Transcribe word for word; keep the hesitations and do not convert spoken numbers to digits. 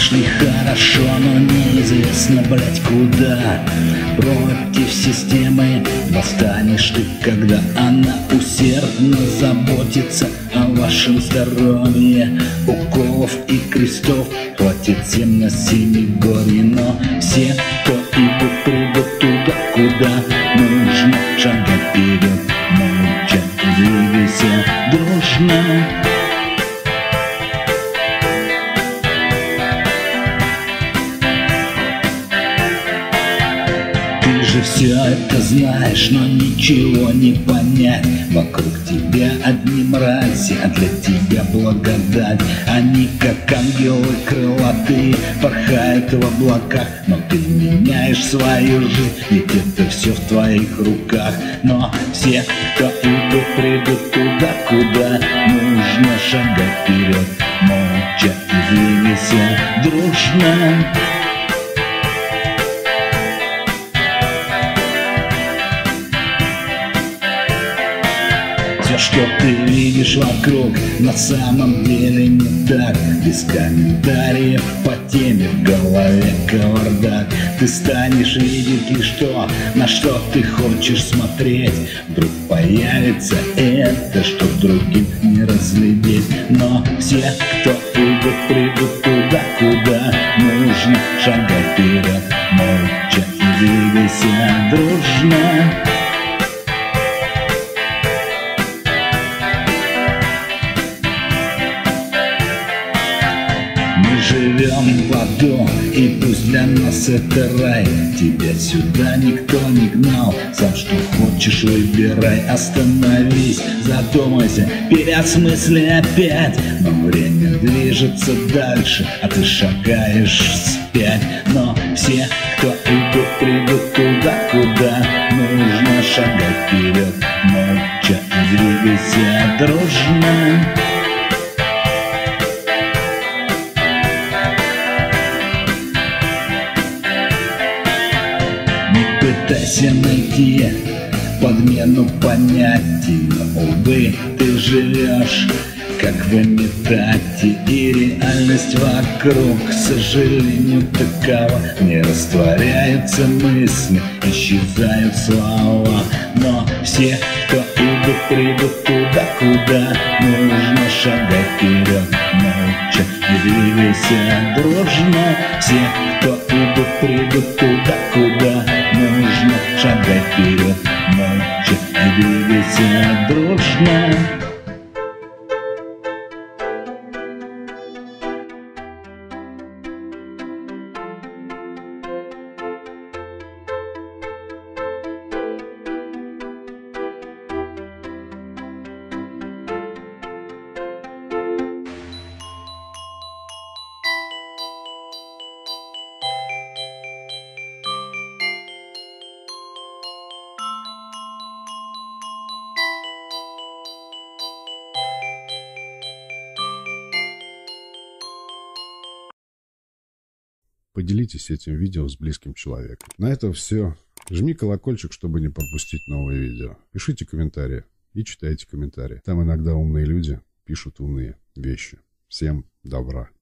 шли хорошо, но неизвестно, блять, куда. Против системы восстанешь ты, когда она усердно заботится о вашем здоровье. Уколов и крестов хватит всем на Семигорье, но все, кто идут, придут туда, куда нужно. Шагай вперед, молча, двигайся дружно. Ты же все это знаешь, но ничего не понять. Вокруг тебя одни мрази, а для тебя благодать. Они, как ангелы крылатые, порхают в облаках. Но ты меняешь свою жизнь, ведь это все в твоих руках. Но все, кто идут, придут туда, куда нужно. Шагай вперед, молча, и двигайся дружно. Все, что ты видишь вокруг, на самом деле не так. Без комментариев по теме, в голове кавардак. Ты станешь видеть лишь то, на что ты хочешь смотреть. Вдруг появится это, что другим не разглядеть. Но все, кто идут, придут туда, куда нужно. Шагай вперед, молча, и двигайся дружно. Живем в аду, и пусть для нас это рай. Тебя сюда никто не гнал, сам что хочешь выбирай. Остановись, задумайся, переосмысли опять. Но время движется дальше, а ты шагаешь вспять. Но все, кто идут, придут туда, куда нужно. Шагай вперед, молча, и двигайся дружно. Пытайся найти подмену понятий, но, увы, ты живешь как в имитате, и реальность вокруг, к сожалению, такова. Не растворяются мысли, исчезают слова. Но все, кто идут, придут туда, куда нужно. Шагай вперед, молча, и двигайся дружно. Все, кто идут, придут туда, куда нужно. Шагай вперед, молча, и двигайся дружно. Поделитесь этим видео с близким человеком. На этом все. Жми колокольчик, чтобы не пропустить новые видео. Пишите комментарии и читайте комментарии. Там иногда умные люди пишут умные вещи. Всем добра.